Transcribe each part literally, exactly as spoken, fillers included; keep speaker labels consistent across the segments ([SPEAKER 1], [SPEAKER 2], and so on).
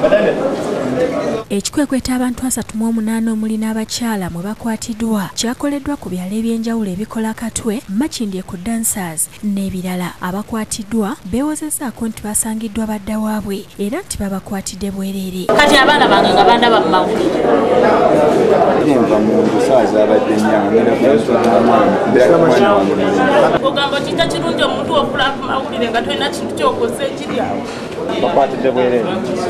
[SPEAKER 1] Ekikwekweta abantu asatu mu omunaana omuli n'abakyala mwe bakwatiddwa kyakoleddwa ku byalo eby'enjawulo ebikola akatwe, Makindye ku Dancers n'ebirala. Abakwatiddwa beewozezzaako nti basangiddwa badda waabwe era nti babakwatidde bwereere.
[SPEAKER 2] Kati abaana bange nga bandaba mu mawulire.
[SPEAKER 3] Nva mu nsaaza abadde nyange
[SPEAKER 2] ogamba kita kirungi omuntu okula ku mawulire nga tolina kintu kyokoze ekiri awo.
[SPEAKER 3] bakwatidde bwereere.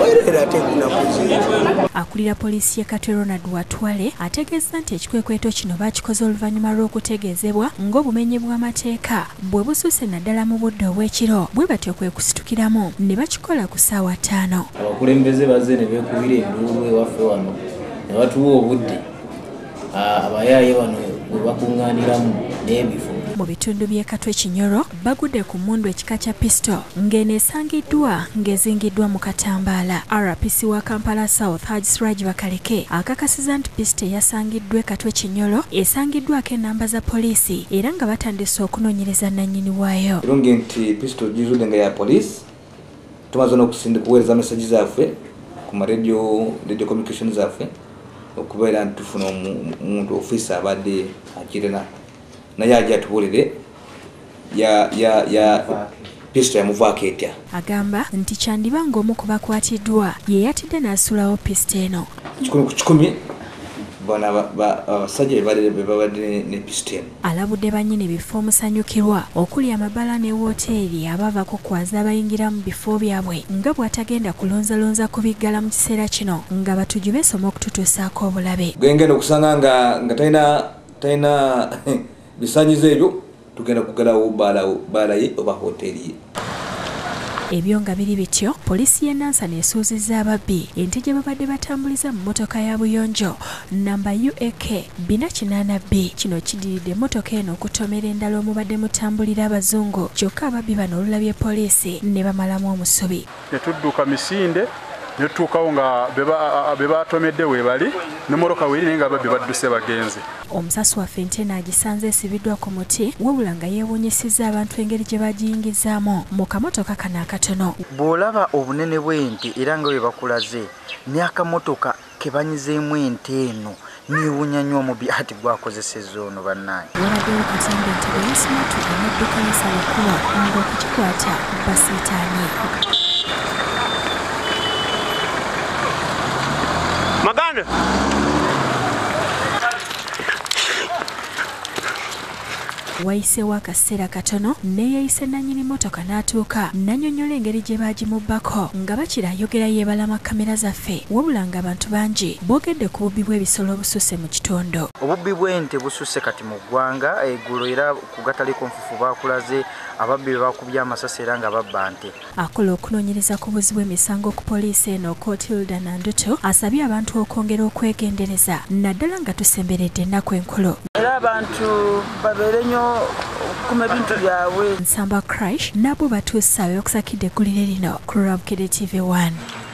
[SPEAKER 1] Akulira poliisi y'e Katwe Ronald Watwale ategeeza nti ekikwekweto kino baakikoze oluvannyuma lw'okutegeezebwa ng'obumenyi bw'amateeka bwe bususse naddala mu budde obw'ekiro bwe batyo kwe kusitukiramu ne bakikola ku ssaawa ttaano.
[SPEAKER 4] Abakulembeze bazze ne beekubira enduulu ewaffe wano ne batuwa obudde abayaaye bano bwe bakuŋŋaaniramu n'ebifo.
[SPEAKER 1] Mu bitundu by'e Katwe Kinyoro bagudde ku mmundu ekika kya pisto ng'eno esangiddwa ng'ezingiddwa mu katambaala. R P C wa Kampala South Haji Siraj Bakaleke akakasiza nti pisto eyasangiddwa e Katwe Kinyoro esangiddwako ennamba za poliisi era nga batandise okunoonyereza nannyini waayo.
[SPEAKER 5] Kirungi nti pisto gizudde nga ya poliisi tumaze n'okuweereza mesaji zaffe ku maradio radio communication zaffe okubeera nti tufuna omuntu ofiisa abadde akirina naye ajja tubuulire ya ya ya pisto yamuvaako etya.
[SPEAKER 1] Agamba nti kyandiba ng'omu ku bakwatiddwa ye yatidde n'asulawo pisto eno.
[SPEAKER 5] Kikumi ku kikumi bana abasajja be babadde ne pisto eno.
[SPEAKER 1] Alabudde bannyini bifo omusanyukirwa okuli amabala ne wooteeri abavako kwaza abayingira mu bifo byabwe nga bw'atagenda kulonzalonza kubiggala mu kiseera kino nga batuju beesoma okututuusaako obulabe.
[SPEAKER 5] Gwengenda okusanga nga nga talina talina bisanyizo ebyo tugenda kugalawo baala ye oba hoteeri ye.
[SPEAKER 1] Ebyo nga biri bityo poliisi y'e Nansana esuuzizza ababbi ente gye babadde batambuliza mu mmotoka ya buyonjo namba U A K bina kinaana B. Kino kidiridde emmotoka eno okutomera endala omubadde mutambulira abazungu kyokka ababbi bano olulabye poliisi ne bamalamu omusubi.
[SPEAKER 6] Ne tudduka Misinde ne tutuukawo nga be batomedde weebali n'emmotoka weeri naye nga ababbi badduse bagenzi.
[SPEAKER 1] Omusasi waffe ente n'agisanze esibiddwa ku muti wabula nga yeewuunyisizza abantu engeri gye bagiyingizaamu mu kamotoka kano akatono.
[SPEAKER 7] Bw'olaba obunene bw'ente era nga bwe bakulaze n'akamotoka ke banyizeemu ente eno niwuunya nnyo omubi ati gwakozesezza ono bannaye.
[SPEAKER 1] Walabyewo katambi nti bwe yasimatudde n'edduka y'Ensalakuwa ng'okukikwata basiitaanye.
[SPEAKER 8] Maganda.
[SPEAKER 1] Wayiseewo akaseera katono neeyayise nannyini mmotoka n'atuuka n'annyonnyola engeri gye baagimubbako nga bakira ayogera yeebalama kamera zaffe wabula nga abantu bangi boogedde ku bubbi bw'ebisolo obususse mu kitundu.
[SPEAKER 7] Obubbi bw'ente bususse kati mu ggwanga eggulo era ku gataliiko nfufu baakulaze ababbi be bakubye amasasi era nga babba nte.
[SPEAKER 1] Akola okunoonyereza ku buzzi bw'emisango ku poliisi eno Kotilda Nanduto asabye abantu okwongera okwegendereza naddala nga tusemberedde ennaku enkulu.
[SPEAKER 9] Era abantu babeere nnyo okukuma ebintu byabwe.
[SPEAKER 1] Nsamba Crash nabo batuusa abe okusakidde eggulire lino ku Rabukede T V one.